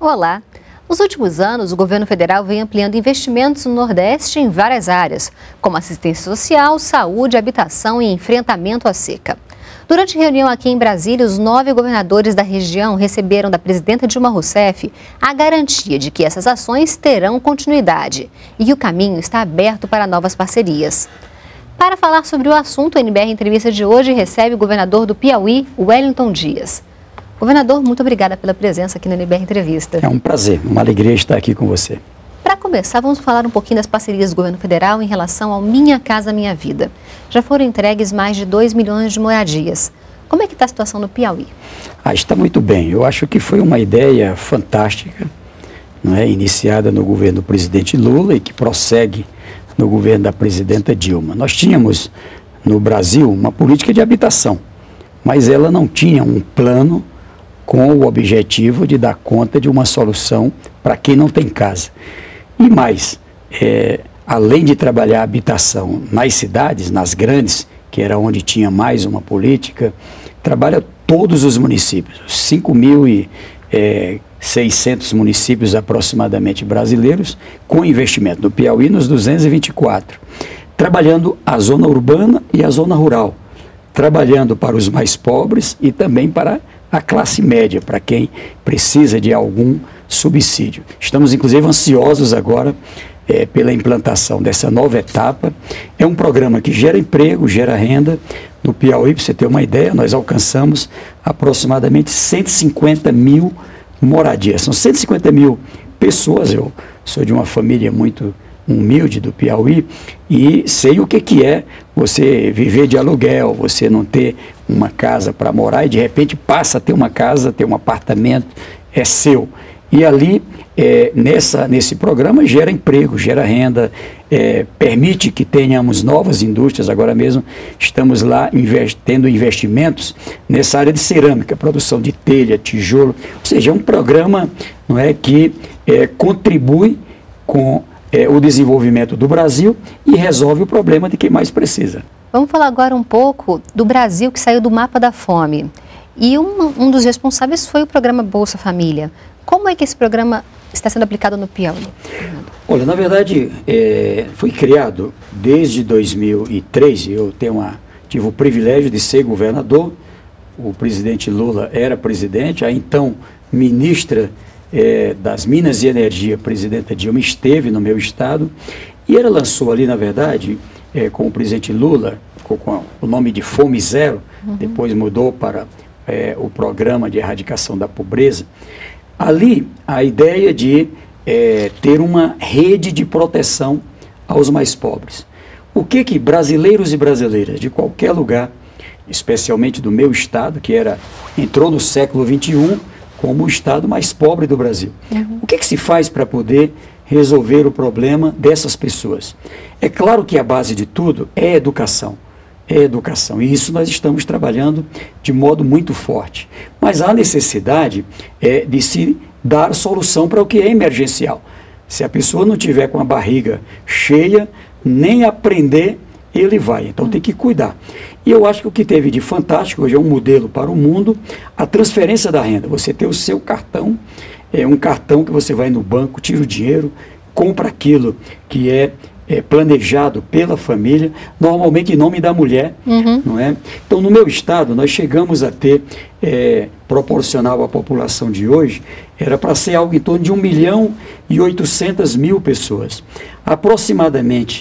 Olá! Nos últimos anos, o governo federal vem ampliando investimentos no Nordeste em várias áreas, como assistência social, saúde, habitação e enfrentamento à seca. Durante reunião aqui em Brasília, os 9 governadores da região receberam da presidenta Dilma Rousseff a garantia de que essas ações terão continuidade e que o caminho está aberto para novas parcerias. Para falar sobre o assunto, a NBR Entrevista de hoje recebe o governador do Piauí, Wellington Dias. Governador, muito obrigada pela presença aqui na NBR Entrevista. É um prazer, uma alegria estar aqui com você. Para começar, vamos falar um pouquinho das parcerias do governo federal em relação ao Minha Casa Minha Vida. Já foram entregues mais de 2 milhões de moradias. Como é que está a situação no Piauí? Está muito bem. Eu acho que foi uma ideia fantástica, não é? Iniciada no governo do presidente Lula e que prossegue no governo da presidenta Dilma. Nós tínhamos no Brasil uma política de habitação, mas ela não tinha um plano com o objetivo de dar conta de uma solução para quem não tem casa. E mais, além de trabalhar a habitação nas cidades, nas grandes, que era onde tinha mais uma política, trabalha todos os municípios, os 5.600 municípios aproximadamente brasileiros, com investimento no Piauí nos 224, trabalhando a zona urbana e a zona rural, trabalhando para os mais pobres e também para a classe média, para quem precisa de algum subsídio. Estamos, inclusive, ansiosos agora pela implantação dessa nova etapa. É um programa que gera emprego, gera renda. No Piauí, para você ter uma ideia, nós alcançamos aproximadamente 150 mil moradias. São 150 mil pessoas. Eu sou de uma família muito humilde do Piauí e sei o que é você viver de aluguel, você não ter uma casa para morar e de repente passa a ter uma casa, ter um apartamento, é seu. E ali, nesse programa, gera emprego, gera renda, permite que tenhamos novas indústrias. Agora mesmo estamos lá tendo investimentos nessa área de cerâmica, produção de telha, tijolo, ou seja, é um programa, não é, que contribui com o desenvolvimento do Brasil e resolve o problema de quem mais precisa. Vamos falar agora um pouco do Brasil que saiu do mapa da fome. E um dos responsáveis foi o programa Bolsa Família. Como é que esse programa está sendo aplicado no Piauí? Olha, na verdade, foi criado desde 2003. Eu tive o privilégio de ser governador. O presidente Lula era presidente. A então ministra das Minas e Energia, presidenta Dilma, esteve no meu estado. E ela lançou ali, na verdade, com o presidente Lula, com o nome de Fome Zero, depois mudou para o Programa de Erradicação da Pobreza. Ali, a ideia de ter uma rede de proteção aos mais pobres. O que brasileiros e brasileiras de qualquer lugar, especialmente do meu estado, que entrou no século XXI como o estado mais pobre do Brasil. O que se faz para poder resolver o problema dessas pessoas? É claro que a base de tudo é educação. É educação. E isso nós estamos trabalhando de modo muito forte. Mas há necessidade de se dar solução para o que é emergencial. Se a pessoa não tiver com a barriga cheia, nem aprender ele vai. Então tem que cuidar. E eu acho que o que teve de fantástico, hoje é um modelo para o mundo, a transferência da renda. Você tem o seu cartão, um cartão que você vai no banco, tira o dinheiro, compra aquilo que é planejado pela família, normalmente em nome da mulher, não é? Então, no meu estado, nós chegamos a ter, proporcional à população de hoje, era para ser algo em torno de 1.800.000 pessoas. Aproximadamente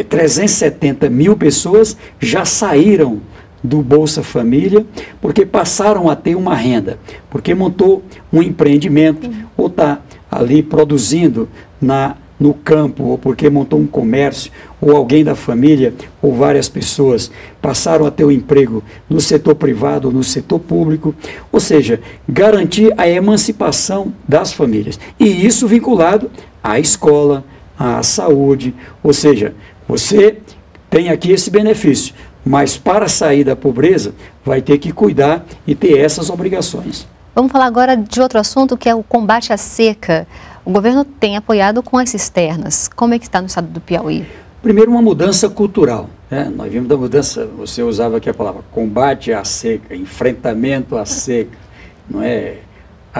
370 mil pessoas já saíram do Bolsa Família, porque passaram a ter uma renda, porque montou um empreendimento, ou está ali produzindo no campo, ou porque montou um comércio, ou alguém da família, ou várias pessoas passaram a ter um emprego no setor privado ou no setor público, ou seja, garantir a emancipação das famílias. E isso vinculado à escola, à saúde, ou seja, você tem aqui esse benefício, mas para sair da pobreza vai ter que cuidar e ter essas obrigações. Vamos falar agora de outro assunto, que é o combate à seca. O governo tem apoiado com as cisternas. Como é que está no estado do Piauí? Primeiro, uma mudança cultural, né? Nós vimos da mudança, você usava aqui a palavra combate à seca, enfrentamento à seca, não é?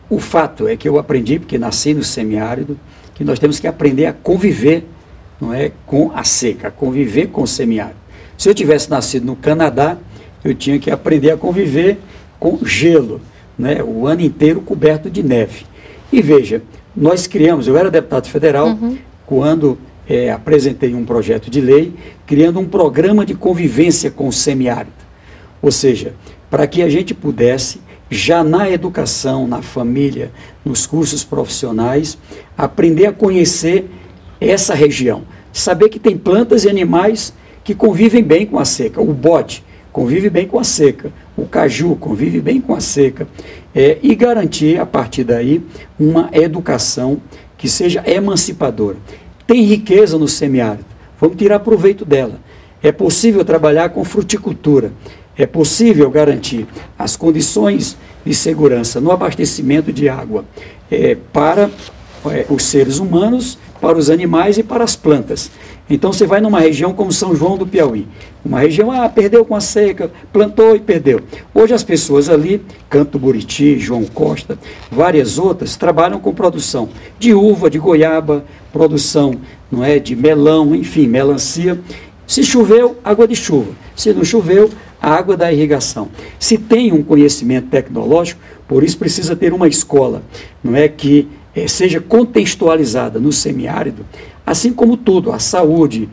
O fato é que eu aprendi, porque nasci no semiárido, que nós temos que aprender a conviver, não é, com a seca, a conviver com o semiárido. Se eu tivesse nascido no Canadá, eu tinha que aprender a conviver com gelo, né, o ano inteiro coberto de neve. E veja, nós criamos, eu era deputado federal, quando apresentei um projeto de lei, criando um programa de convivência com o semiárido. Ou seja, para que a gente pudesse, já na educação, na família, nos cursos profissionais, aprender a conhecer essa região. Saber que tem plantas e animais que convivem bem com a seca. O bode convive bem com a seca. O caju convive bem com a seca. E garantir, a partir daí, uma educação que seja emancipadora. Tem riqueza no semiárido. Vamos tirar proveito dela. É possível trabalhar com fruticultura. É possível garantir as condições de segurança no abastecimento de água para os seres humanos, para os animais e para as plantas. Então você vai numa região como São João do Piauí, uma região, perdeu com a seca, plantou e perdeu. Hoje as pessoas ali, Canto Buriti, João Costa, várias outras, trabalham com produção de uva, de goiaba, produção, não é, de melão, enfim, melancia. Se choveu, água de chuva. Se não choveu, a água da irrigação. Se tem um conhecimento tecnológico, por isso precisa ter uma escola, não é, que seja contextualizada no semiárido, assim como tudo, a saúde,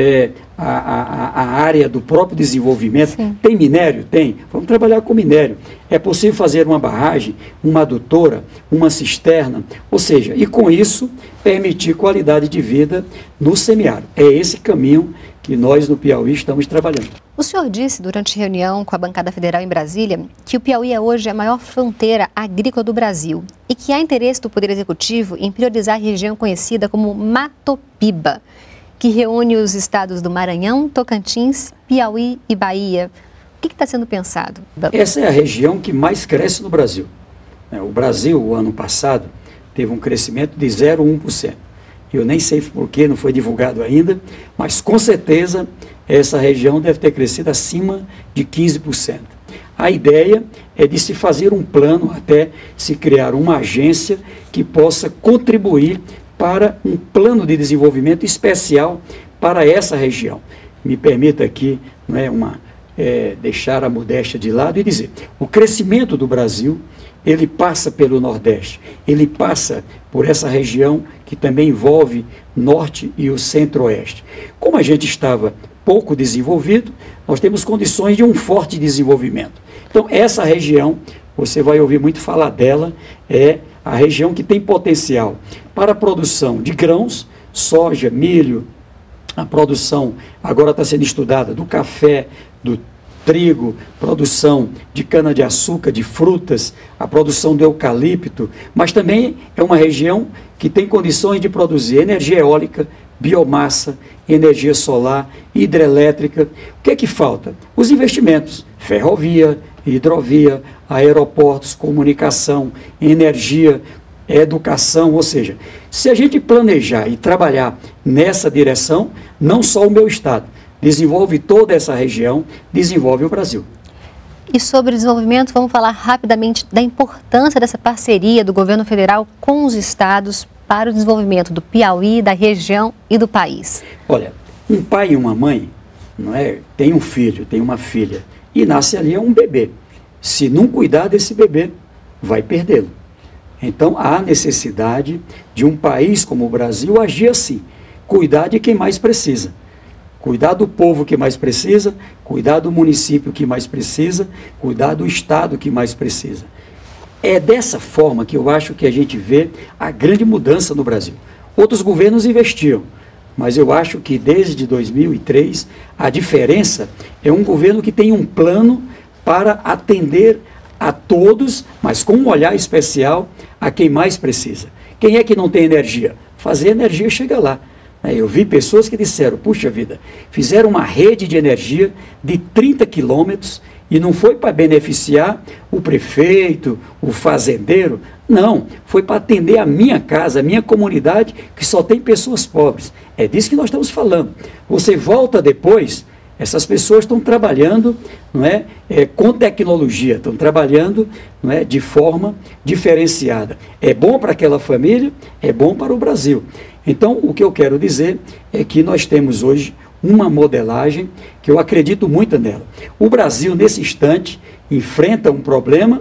a área do próprio desenvolvimento. Sim. Tem minério? Tem. Vamos trabalhar com minério. É possível fazer uma barragem, uma adutora, uma cisterna, ou seja, e com isso permitir qualidade de vida no semiárido. É esse caminho que nós no Piauí estamos trabalhando. O senhor disse durante reunião com a bancada federal em Brasília que o Piauí é hoje a maior fronteira agrícola do Brasil e que há interesse do Poder Executivo em priorizar a região conhecida como Matopiba, que reúne os estados do Maranhão, Tocantins, Piauí e Bahia. O que está sendo pensado? Essa é a região que mais cresce no Brasil. O Brasil, o ano passado, teve um crescimento de 0,1%. Eu nem sei porque não foi divulgado ainda, mas com certeza essa região deve ter crescido acima de 15%. A ideia é de se fazer um plano, até se criar uma agência que possa contribuir para um plano de desenvolvimento especial para essa região. Me permita aqui, não é, deixar a modéstia de lado e dizer, o crescimento do Brasil, ele passa pelo Nordeste, ele passa por essa região que também envolve Norte e o Centro-Oeste. Como a gente estava pouco desenvolvido, nós temos condições de um forte desenvolvimento. Então, essa região, você vai ouvir muito falar dela, é a região que tem potencial para a produção de grãos, soja, milho, a produção agora está sendo estudada do café, do trigo, produção de cana-de-açúcar, de frutas, a produção do eucalipto, mas também é uma região que tem condições de produzir energia eólica, biomassa, energia solar, hidrelétrica. O que é que falta? Os investimentos, ferrovia, hidrovia, aeroportos, comunicação, energia, educação, ou seja, se a gente planejar e trabalhar nessa direção, não só o meu estado, desenvolve toda essa região, desenvolve o Brasil. E sobre desenvolvimento, vamos falar rapidamente da importância dessa parceria do governo federal com os estados para o desenvolvimento do Piauí, da região e do país. Olha, um pai e uma mãe, não é, tem um filho, tem uma filha, e nasce ali um bebê. Se não cuidar desse bebê, vai perdê-lo. Então, há necessidade de um país como o Brasil agir assim, cuidar de quem mais precisa. Cuidar do povo que mais precisa, cuidar do município que mais precisa, cuidar do estado que mais precisa. É dessa forma que eu acho que a gente vê a grande mudança no Brasil. Outros governos investiam, mas eu acho que desde 2003 a diferença é um governo que tem um plano para atender a todos, mas com um olhar especial a quem mais precisa. Quem é que não tem energia? Fazer energia chega lá. Eu vi pessoas que disseram, puxa vida, fizeram uma rede de energia de 30 quilômetros e não foi para beneficiar o prefeito, o fazendeiro, não, foi para atender a minha casa, a minha comunidade, que só tem pessoas pobres. É disso que nós estamos falando. Você volta depois, Essas pessoas estão trabalhando, não é, com tecnologia, estão trabalhando, não é, de forma diferenciada. É bom para aquela família, é bom para o Brasil. Então, o que eu quero dizer é que nós temos hoje uma modelagem que eu acredito muito nela. O Brasil, nesse instante, enfrenta um problema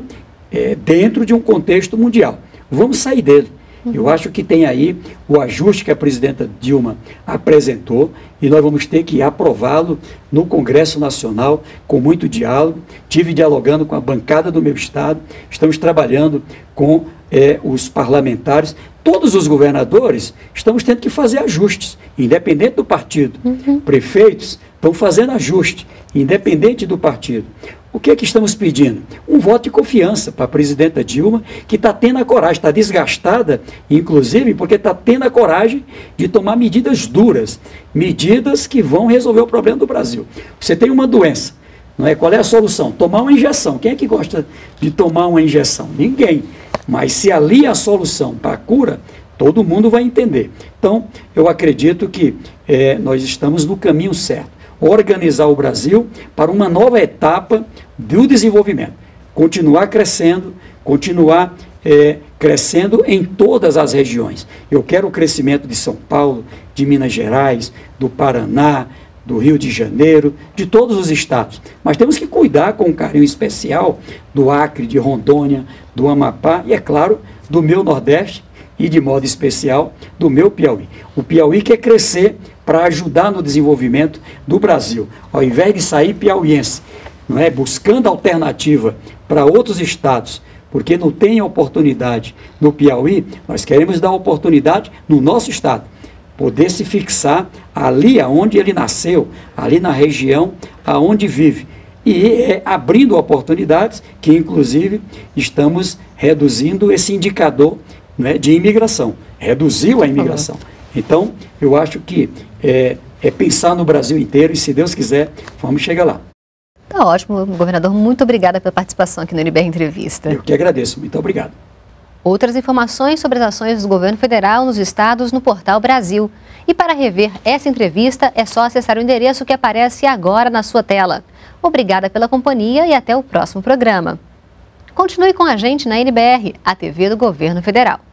dentro de um contexto mundial. Vamos sair dele. Eu acho que tem aí o ajuste que a presidenta Dilma apresentou e nós vamos ter que aprová-lo no Congresso Nacional com muito diálogo. Tive dialogando com a bancada do meu estado, estamos trabalhando com os parlamentares. Todos os governadores estamos tendo que fazer ajustes, independente do partido. Prefeitos estão fazendo ajuste, independente do partido. O que é que estamos pedindo? Um voto de confiança para a presidenta Dilma, que está tendo a coragem, está desgastada, inclusive, porque está tendo a coragem de tomar medidas duras, medidas que vão resolver o problema do Brasil. Você tem uma doença, não é? Qual é a solução? Tomar uma injeção. Quem é que gosta de tomar uma injeção? Ninguém. Mas se ali a solução para a cura, todo mundo vai entender. Então, eu acredito que nós estamos no caminho certo. Organizar o Brasil para uma nova etapa do desenvolvimento. Continuar crescendo, continuar crescendo em todas as regiões. Eu quero o crescimento de São Paulo, de Minas Gerais, do Paraná, do Rio de Janeiro, de todos os estados. Mas temos que cuidar com um carinho especial do Acre, de Rondônia, do Amapá e, é claro, do meu Nordeste e, de modo especial, do meu Piauí. O Piauí quer crescer para ajudar no desenvolvimento do Brasil. Ao invés de sair piauiense, não é, buscando alternativa para outros estados, porque não tem oportunidade no Piauí, nós queremos dar oportunidade no nosso estado, poder se fixar ali aonde ele nasceu, ali na região aonde vive. E abrindo oportunidades que, inclusive, estamos reduzindo esse indicador, né, de imigração. Reduziu a imigração. Então, eu acho que é pensar no Brasil inteiro e, se Deus quiser, vamos chegar lá. Tá ótimo, governador. Muito obrigada pela participação aqui no NBR Entrevista. Eu que agradeço. Muito obrigado. Outras informações sobre as ações do governo federal nos estados no Portal Brasil. E para rever essa entrevista, é só acessar o endereço que aparece agora na sua tela. Obrigada pela companhia e até o próximo programa. Continue com a gente na NBR, a TV do Governo Federal.